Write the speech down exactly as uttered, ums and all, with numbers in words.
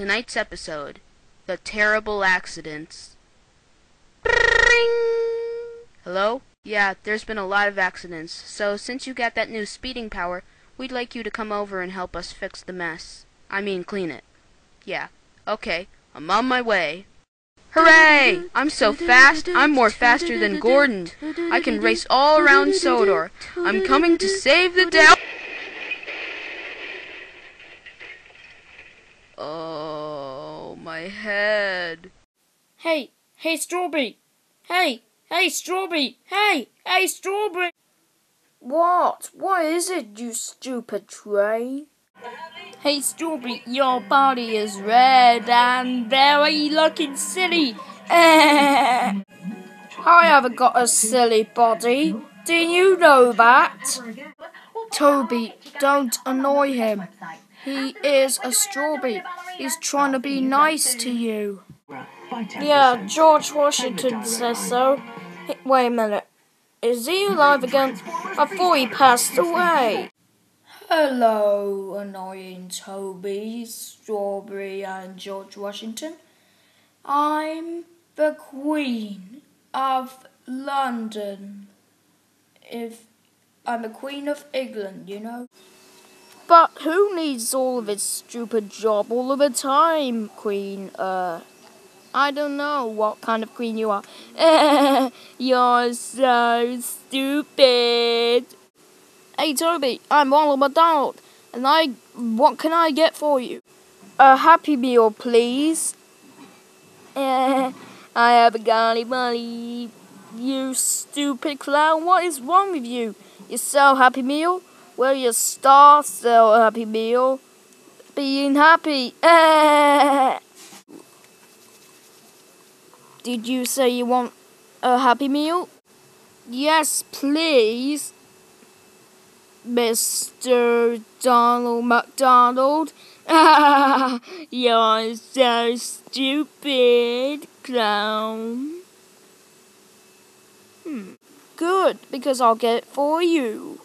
tonight's episode, The Terrible Accidents. Hello? Yeah, there's been a lot of accidents, so since you got that new speeding power, we'd like you to come over and help us fix the mess. I mean clean it. Yeah, okay, I'm on my way. Hooray! I'm so fast, I'm more faster than Gordon. I can race all around Sodor. I'm coming to save the day. Oh, my head. Hey, hey, Strawberry. Hey, hey, Strawberry. Hey, hey, Strawberry. What? What is it, you stupid train? Hey, Strawberry, your body is red and very looking silly. I haven't got a silly body. Do you know that? Toby, don't annoy him. He is a strawberry. He's trying to be nice to you. Yeah, George Washington says so. Hey, wait a minute. Is he alive again? I thought he passed away. Hello, annoying Toby, Strawberry, and George Washington. I'm the Queen of London. If I'm a Queen of England, you know. But who needs all of this stupid job all of the time, Queen? Uh, I don't know what kind of queen you are. You're so stupid. Hey, Toby, I'm Ronald McDonald, and I, what can I get for you? A Happy Meal, please. I haven't got any money. You stupid clown, what is wrong with you? You sell Happy Meal? Well, your star sell a Happy Meal. Being happy. Did you say you want a Happy Meal? Yes, please. Mister Donald McDonald. You're so stupid, clown. Hmm. Good, because I'll get it for you.